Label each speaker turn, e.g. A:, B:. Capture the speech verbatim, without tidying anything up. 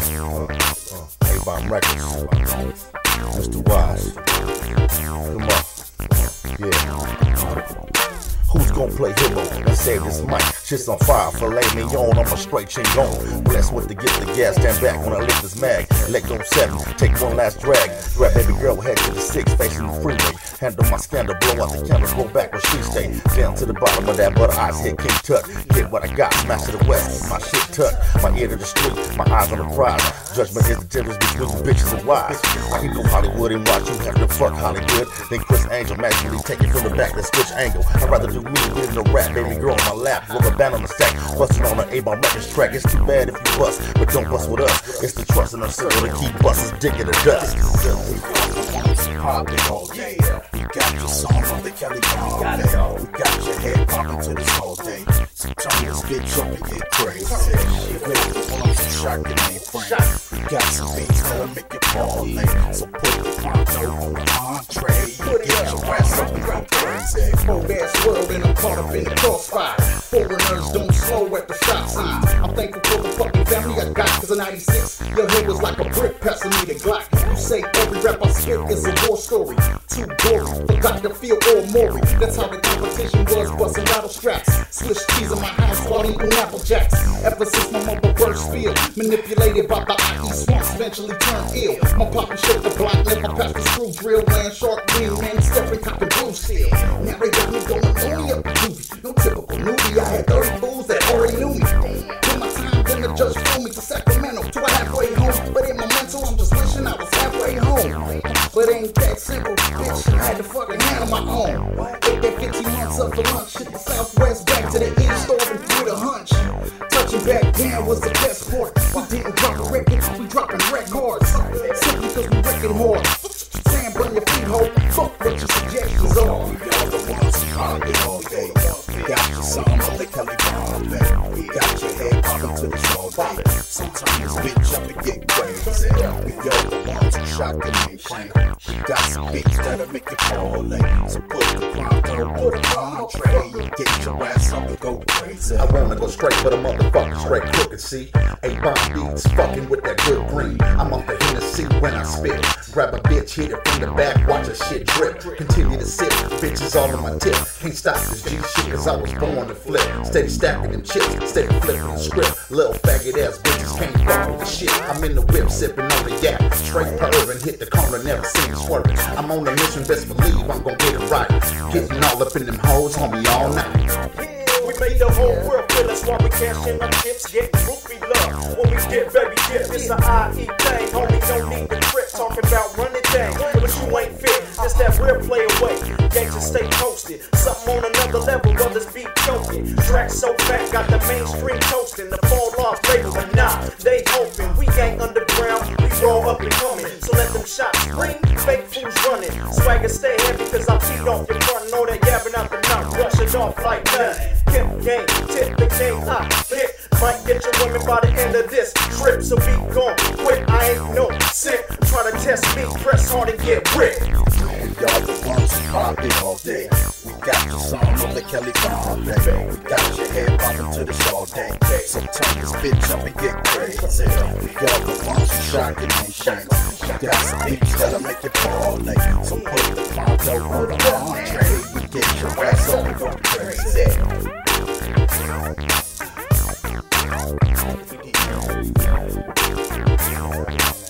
A: ABomb Records. Mister WIsE. Come on. Yeah. Who's gonna play hero? Let's save this mic. Shit's on fire, filet mignon, I'm a straight chingon. Blessed with the gift of gas, stand back when I lift this mag. Let go seven, take one last drag. Grab baby girl, head to the six, facing the freeway. Handle my scandal, blow out the candle, go back where she stay. Down to the bottom of that butter ice, hit King Tut. Get what I got, smash to the west, my shit tuck. My ear to the street, my eyes on the prize. Judgment is the difference between the bitches and WIsE. I can go Hollywood and watch you have to fuck Hollywood. Then Chris Angel magically take it from the back, let's switch angle. I'd rather do me with no rap, baby girl on my lap, rubber band on the stack, busting on an ABomb Records track. It's too bad if you bust, but don't bust with us. It's the trust in us to keep buses dick in the dust.
B: Popping all day. We got your song on the Kelly Bomb. We got your head popping to this all day. Sometimes bitch up and get crazy. You know the ones who shock your name frame. We got some beats that'll make you fall late. So put the pronto on the entree. You get your ass up and go crazy.
C: Whole ass world and I'm caught up in the crossfire. Foreigners don't slow at the stop sign. I'm thankful for the fucking family I got. Cause in ninety-six, your head was like a brick passing me the Glock. You say every rap I spit is a war story. Too gory, forgot to feel all Maury. That's how the competition was, busting rattle straps. Swish cheese in my hands while eating apple jacks. Ever since my mother burst field, manipulated by the I E swamps, eventually turned ill. My poppy shook the block, never passed the screw drill. Land shark green man, stepping cock and blue steel. Now they got me going only up the movie. No typical newbie, I had thirty fools that already knew me. Took my time, then the judge flew me to Sacramento, to a halfway home. But in my mental, I'm just wishing I was halfway home. But ain't that simple, bitch, I had to fucking handle my own. Ate that fifteen months up for lunch, hit the southwest, back to the east, starving with a hunch. Touching back down was the best part. We didn't drop a record, we dropping records. Simply cause we wrecking hard. Sam, burn your feet, ho, fuck what your suggestions are.
B: We got the ones who popping all day. We got your song on the Kelly Bomb. We got your head popping to this all day. Sometimes bitch up and get crazy. We got the ones who shock the nation. We got some beats that'll make you fall late. So put the pronto, put the entree. Get your ass up and go crazy.
A: I wanna go straight for the motherfucker, straight crooked, see? ABomb beats, fucking with that good green. I'm off the Hennessy when I spit. Grab a bitch, hit it from the back, watch her shit drip. Continue to sip, bitches all on my tip. Can't stop this G shit, cause I was born to flip. Steady stacking them chips, steady flipping the script. Little faggot ass bitches can't fuck with the shit. I'm in the whip, sipping on the yak. Straight perv and hit the corner, never seen it swerving. I'm on a mission, best believe I'm gonna get it right. Getting all up in them hoes, homie, all night.
D: We made the whole world feel us while we cashing our chips, getting groupie love. When we get baby dip, it's an I E thing. Homie, don't need the trip, talking about running things. But you ain't fit, it's that real play away. Gangsters stay posted, something on another level, brothers be choking. Tracks so fat, got the mainstream toasting. The fall off label, but nah, they hoping. We ain't underground, we roll up and coming. So let them shots scream, fake fools running. Swagger stay heavy, cause I feed off your front. Know that yabbing out the mouth, brush it off like that. Pimp game, tip the game, I hit. Might get your women by the end of this trip, so be gone quick. I ain't no sick. Try to test me, press hard and get ripped.
B: We are the ones who popping all day. We got your song on the Kelly Bomb. We got your head popping to this all day. So turn this bitch up and get crazy. We are the ones who shocking and shanks. We got some beats that'll make you fall late. So put the pronto on the entree. We get your ass up and go crazy.
A: Yeah.